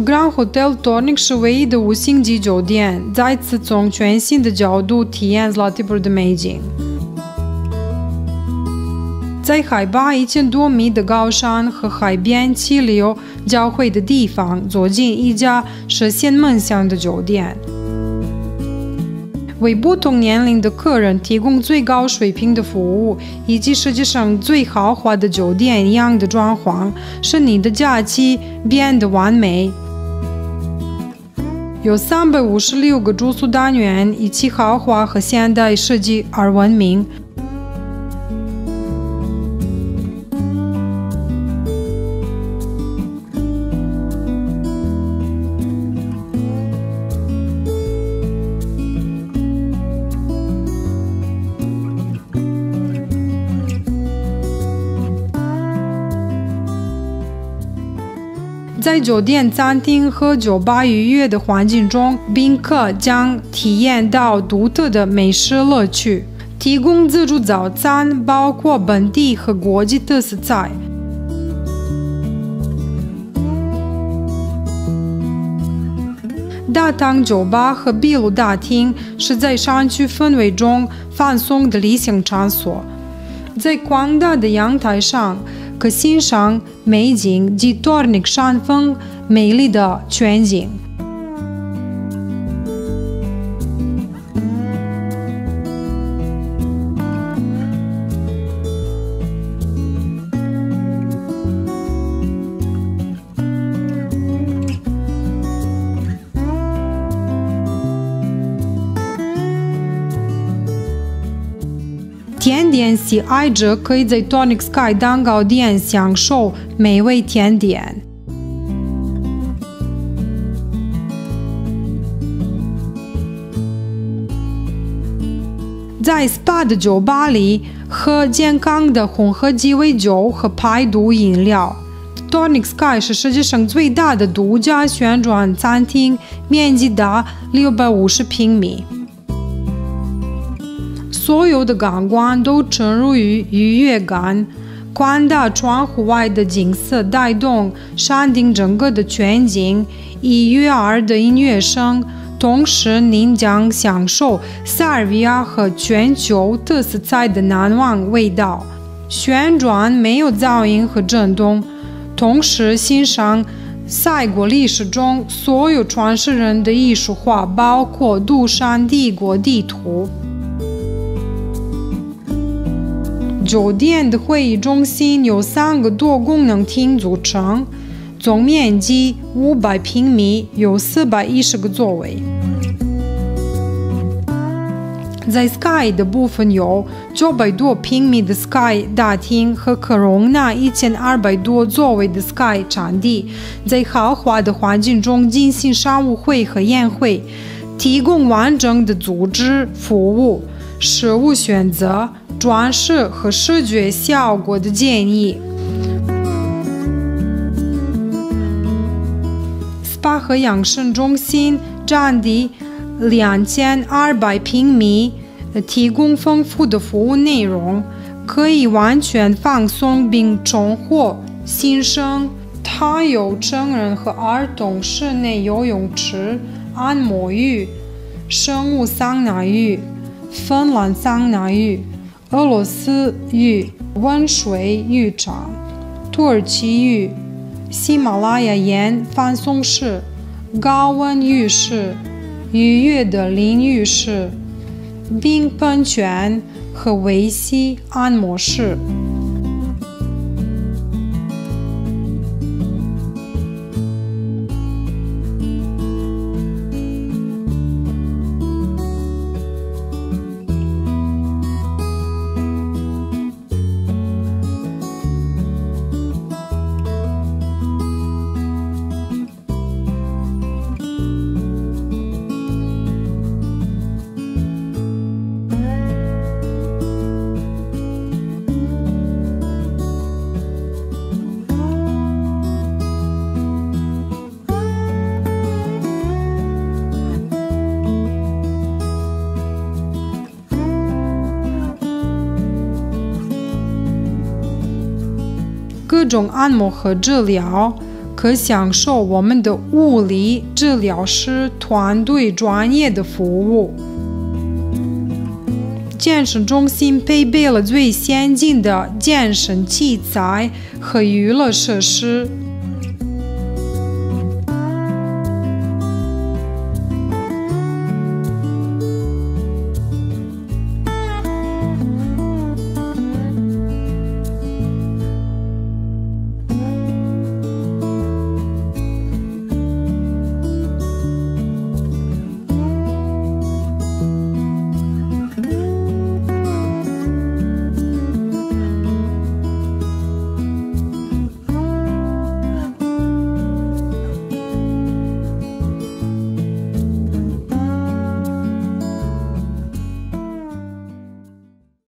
Grand Hotel Tornik 是唯一的5星级酒店，再次从全新的角度体验 Zlatibor 的美景。在海拔1000多米的高山和海边气流交汇的地方，走进一家实现梦想的酒店，为不同年龄的客人提供最高水平的服务，以及世界上最豪华的酒店一样的装潢，使你的假期变得完美。有356个住宿单元，以其豪华和现代设计而闻名。在酒店、餐厅和酒吧愉悦的环境中，宾客将体验到独特的美食乐趣。提供自助早餐，包括本地和国际特色菜。大堂酒吧和壁炉大厅是在山区氛围中放松的理想场所。在广大的阳台上，可欣赏美景及 Tornik 山峰美丽的全景。甜点喜爱者可以在 Tornik Sky 蛋糕店享受美味甜点。在 SPA 的酒吧里，喝健康的混合鸡尾酒和排毒饮料。Tornik Sky 是世界上最大的独家旋转餐厅，面积达650平米。所有的感官都沉入于愉悦感，宽大窗户外的景色带动山顶整个的全景，以悦耳的音乐声，同时您将享受塞尔维亚和全球特色菜的难忘味道。旋转没有噪音和震动，同时欣赏塞国历史中所有传世人的艺术画，包括杜山帝国地图。酒店的会议中心由3个多功能厅组成，总面积500平米，有410个座位。在 Sky 的部分有900多平米的 Sky 大厅和可容纳1200多座位的 Sky 场地，在豪华的环境中进行商务会和宴会，提供完整的组织服务、食物选择、装饰和视觉效果的建议。SPA 和养生中心占地2200平米，提供丰富的服务内容，可以完全放松并重获新生。它有成人和儿童室内游泳池、按摩浴、生物桑拿浴、芬兰桑拿浴、俄罗斯浴、温水浴场、土耳其浴、喜马拉雅岩放松室、高温浴室、愉悦的淋浴室、冰喷泉和维 C 按摩室。各种按摩和治疗， 可享受我们的物理治疗师团队专业的服务。健身中心配备了最先进的健身器材和娱乐设施。